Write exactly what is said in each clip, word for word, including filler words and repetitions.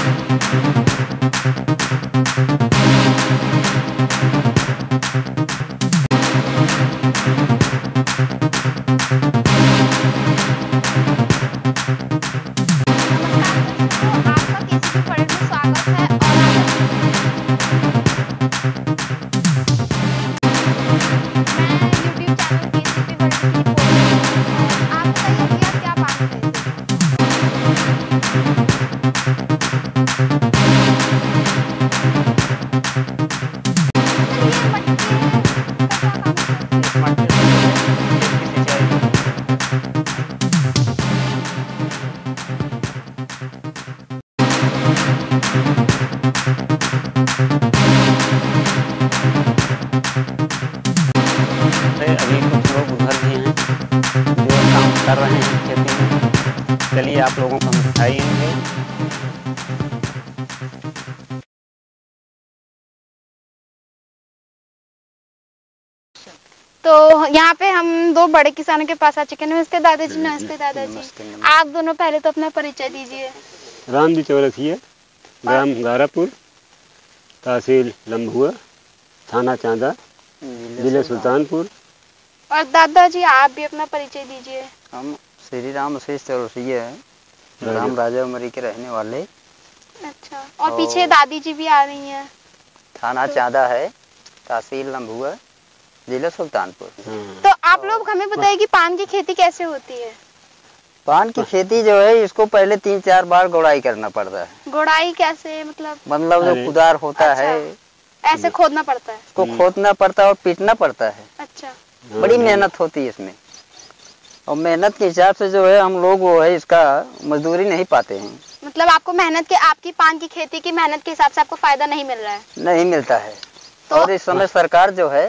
अभी कुछ लोग उधर भी हैं जो काम कर रहे हैं खेती में। चलिए आप लोगों को हम दिखाएंगे। तो यहाँ पे हम दो बड़े किसानों के पास आ चुके हैं। नमस्ते दादाजी। नमस्ते दादाजी। आप दोनों पहले तो अपना परिचय दीजिए। रामजी चौरसिया, ग्राम गारापुर, तहसील लम्भुआ, थाना चांदा, जिला सुल्तानपुर। और दादाजी आप भी अपना परिचय दीजिए। हम श्री राम आशीष चौरसिया हैं, ग्राम राजा उमरी के रहने वाले। अच्छा। और, और पीछे दादी जी भी आ रही हैं। थाना तो... चांदा है, तहसील लम्भुआ, जिला सुल्तानपुर। तो आप लोग हमें बताइए कि पान की खेती कैसे होती है? पान की खेती जो है इसको पहले तीन चार बार गोड़ाई करना पड़ता है। गोड़ाई कैसे? मतलब मतलब जो कुदार होता अच्छा, है ऐसे खोदना पड़ता है, इसको खोदना पड़ता है और पीटना पड़ता है। अच्छा। बड़ी मेहनत होती है इसमें, और मेहनत के हिसाब से जो है हम लोग वो है इसका मजदूरी नहीं पाते हैं। मतलब आपको मेहनत के, आपकी पान की खेती की मेहनत के हिसाब से आपको फायदा नहीं मिल रहा है? नहीं मिलता है। तो और इस समय सरकार जो है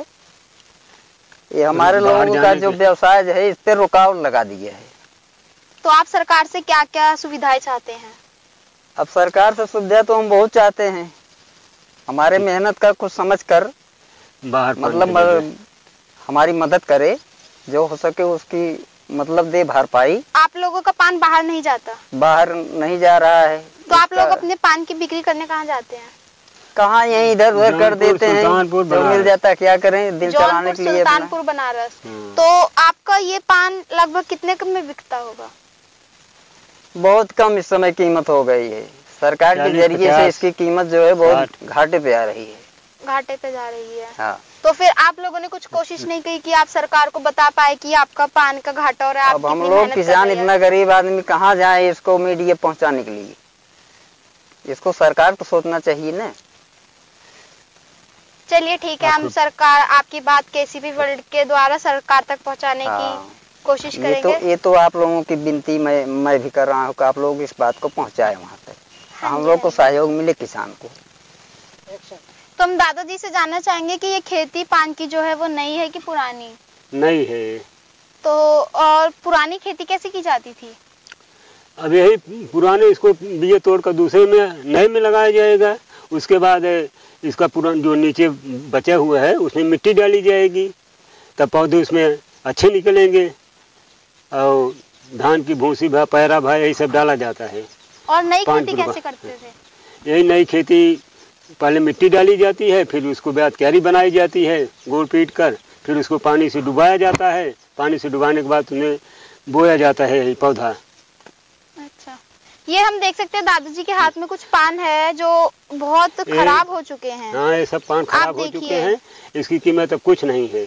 ये हमारे लोगों का जो व्यवसाय जो है इस पे रुकावट लगा दिया है। तो आप सरकार से क्या क्या सुविधाएं चाहते हैं? अब सरकार से सुविधा तो हम बहुत चाहते हैं, हमारे मेहनत का कुछ समझ कर बाहर मतलब हमारी मदद करे, जो हो सके उसकी मतलब दे भरपाई। आप लोगों का पान बाहर नहीं जाता? बाहर नहीं जा रहा है। तो आप लोग अपने पान की बिक्री करने कहाँ जाते हैं? कहाँ, यहीं इधर उधर कर देते हैं, जो मिल जाता है क्या करें, दिल चलाने के लिए। सुल्तानपुर बनारस। तो आपका ये पान लगभग कितने कम में बिकता होगा? बहुत कम इस समय कीमत हो गई है। सरकार के जरिए से इसकी कीमत जो है बहुत घाटे पे आ रही है। घाटे पे जा रही है। हाँ। तो फिर आप लोगों ने कुछ कोशिश नहीं की कि आप सरकार को बता पाए कि आपका पान का घाटा हो रहा है? अब हम लोग किसान इतना गरीब आदमी कहाँ जाए इसको मीडिया पहुँचाने के लिए? इसको सरकार को सोचना चाहिए ना। चलिए ठीक है, हम सरकार आपकी बात केसीपी वर्ल्ड के द्वारा सरकार तक पहुंचाने की कोशिश करेंगे। ये तो ये तो आप लोगों की विनती मैं मैं भी कर रहा हूँ कि आप लोग इस बात को पहुंचाए वहाँ तक। हाँ, हम लोग को सहयोग मिले किसान को। तो हम दादाजी से जानना चाहेंगे कि ये खेती पान की जो है वो नई है कि पुरानी? नई है। तो और पुरानी खेती कैसे की जाती थी? अब यही पुराने इसको बीज तोड़कर दूसरे में नए में लगाया जाएगा। उसके बाद इसका पुराना जो नीचे बचा हुआ है उसमें मिट्टी डाली जाएगी, तब पौधे उसमें अच्छे निकलेंगे। और धान की भूसी भा पैरा भा यही सब डाला जाता है। और नई खेती कैसे करते थे? यही नई खेती पहले मिट्टी डाली जाती है, फिर उसको बाद क्यारी बनाई जाती है गोल पीट कर, फिर उसको पानी से डुबाया जाता है। पानी से डुबाने के बाद उन्हें बोया जाता है ये पौधा। अच्छा। ये हम देख सकते हैं दादाजी के हाथ में कुछ पान है जो बहुत खराब हो चुके हैं। हाँ, ये सब पान खराब हो चुके हैं। इसकी कीमत अब कुछ नहीं है।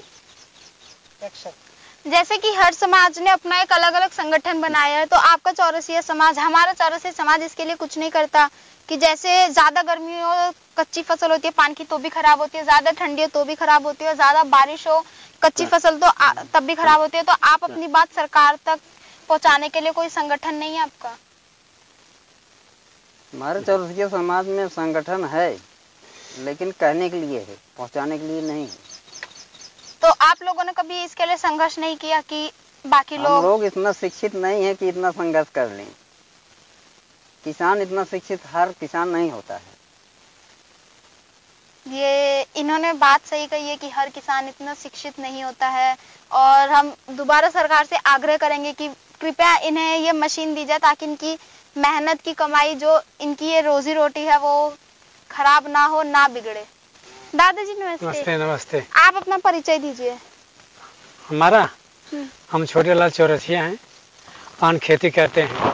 जैसे कि हर समाज ने अपना एक अलग अलग संगठन बनाया है, तो आपका चौरसिया समाज, हमारा चौरसिया समाज इसके लिए कुछ नहीं करता कि जैसे ज्यादा गर्मी हो, कच्ची फसल होती है पान की तो भी खराब होती है, ज्यादा ठंडी हो तो भी खराब होती है, और ज्यादा बारिश हो कच्ची फसल तो आ, तब भी खराब होती है। तो आप अपनी बात सरकार तक पहुंचाने के लिए कोई संगठन नहीं है आपका? हमारे चौरसिया समाज में संगठन है, लेकिन कहने के लिए है, पहुंचाने के लिए नहीं है। तो आप लोगों ने कभी इसके लिए संघर्ष नहीं किया कि बाकी लोग? हम लोग इतना शिक्षित नहीं है कि इतना संघर्ष कर लें। किसान इतना शिक्षित हर किसान नहीं होता है। ये इन्होंने बात सही कही है कि हर किसान इतना शिक्षित नहीं होता है, और हम दोबारा सरकार से आग्रह करेंगे कि कृपया इन्हें ये मशीन दी जाए ताकि इनकी मेहनत की कमाई जो इनकी ये रोजी रोटी है वो खराब ना हो, ना बिगड़े। दादाजी नमस्ते। नमस्ते नमस्ते। आप अपना परिचय दीजिए। हमारा हम छोटे लाल चौरसिया हैं, पान खेती करते हैं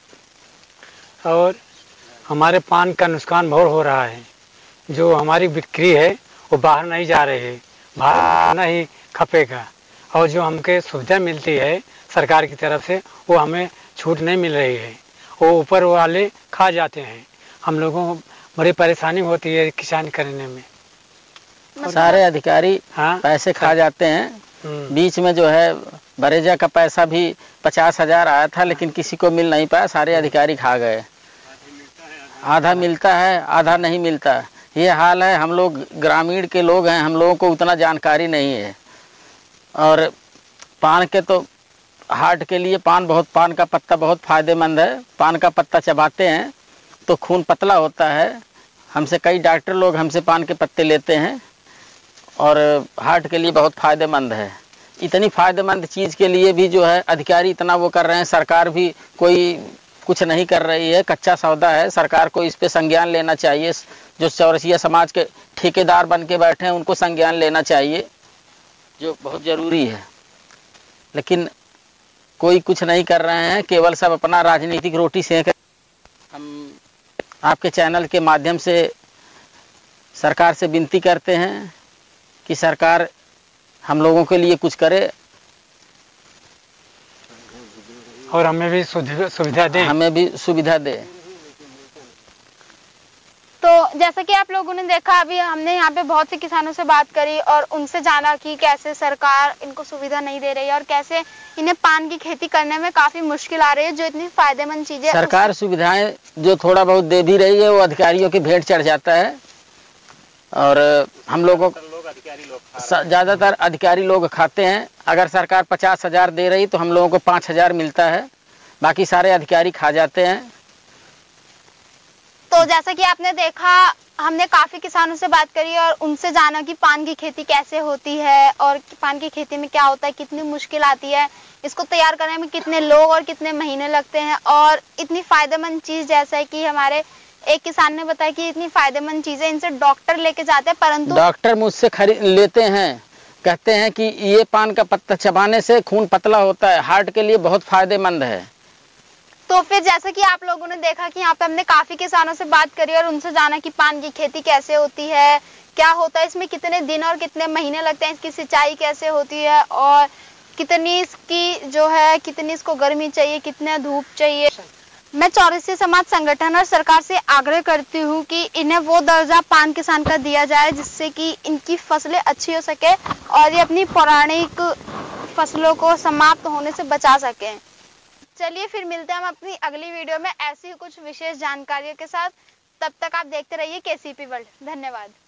और हमारे पान का नुकसान बहुत हो रहा है। जो हमारी बिक्री है वो बाहर नहीं जा रही है, बाहर नहीं खपेगा। और जो हमके सुविधा मिलती है सरकार की तरफ से वो हमें छूट नहीं मिल रही है, वो ऊपर वाले खा जाते हैं। हम लोगों को बड़ी परेशानी होती है किसान करने में। सारे अधिकारी हाँ पैसे खा जाते हैं। बीच में जो है बरेजा का पैसा भी पचास हजार आया था, लेकिन किसी को मिल नहीं पाया, सारे अधिकारी खा गए। आधा मिलता है, आधा नहीं मिलता। ये हाल है। हम लोग ग्रामीण के लोग हैं, हम लोगों को उतना जानकारी नहीं है। और पान के तो हार्ट के लिए पान बहुत पान का पत्ता बहुत फायदेमंद है। पान का पत्ता चबाते हैं तो खून पतला होता है। हमसे कई डॉक्टर लोग हमसे पान के पत्ते लेते हैं और हार्ट के लिए बहुत फायदेमंद है। इतनी फायदेमंद चीज़ के लिए भी जो है अधिकारी इतना वो कर रहे हैं, सरकार भी कोई कुछ नहीं कर रही है। कच्चा सौदा है, सरकार को इस पे संज्ञान लेना चाहिए। जो चौरसिया समाज के ठेकेदार बन के बैठे हैं उनको संज्ञान लेना चाहिए, जो बहुत ज़रूरी है। लेकिन कोई कुछ नहीं कर रहे हैं, केवल सब अपना राजनीतिक रोटी सेक। हम आपके चैनल के माध्यम से सरकार से विनती करते हैं कि सरकार हम लोगों के लिए कुछ करे और हमें भी सुविधा दे हमें भी सुविधा दे। तो जैसा कि आप लोगों ने देखा, अभी हमने यहाँ पे बहुत से किसानों से बात करी और उनसे जाना कि कैसे सरकार इनको सुविधा नहीं दे रही है और कैसे इन्हें पान की खेती करने में काफी मुश्किल आ रही है। जो इतनी फायदेमंद चीजें सरकार सुविधाएं जो थोड़ा बहुत दे भी रही है वो अधिकारियों की भेंट चढ़ जाता है। और हम लोगों ज़्यादातर अधिकारी लोग खाते हैं। अगर सरकार पचास हजार दे रही तो हम लोगों को पाँच हजार मिलता है, बाकी सारे अधिकारी खा जाते हैं। तो जैसा कि आपने देखा, हमने काफी किसानों से बात करी और उनसे जाना कि पान की खेती कैसे होती है और पान की खेती में क्या होता है, कितनी मुश्किल आती है, इसको तैयार करने में कितने लोग और कितने महीने लगते हैं। और इतनी फायदेमंद चीज जैसा है कि हमारे एक किसान ने बताया कि इतनी फायदेमंद चीजें इनसे डॉक्टर लेके जाते हैं, परंतु डॉक्टर मुझसे खरीद लेते हैं, कहते हैं कि ये पान का पत्ता चबाने से खून पतला होता है, हार्ट के लिए बहुत फायदेमंद है। तो फिर जैसा कि आप लोगों ने देखा कि यहाँ पे हमने काफी किसानों से बात करी और उनसे जाना कि पान की खेती कैसे होती है, क्या होता है, इसमें कितने दिन और कितने महीने लगते हैं, इसकी सिंचाई कैसे होती है और कितनी इसकी जो है कितनी इसको गर्मी चाहिए, कितने धूप चाहिए। मैं चौरसिया समाज संगठन और सरकार से आग्रह करती हूँ कि इन्हें वो दर्जा पान किसान का दिया जाए जिससे कि इनकी फसलें अच्छी हो सके और ये अपनी पौराणिक फसलों को समाप्त होने से बचा सकें। चलिए फिर मिलते हैं हम अपनी अगली वीडियो में ऐसी कुछ विशेष जानकारियों के साथ। तब तक आप देखते रहिए केसीपी वर्ल्ड। धन्यवाद।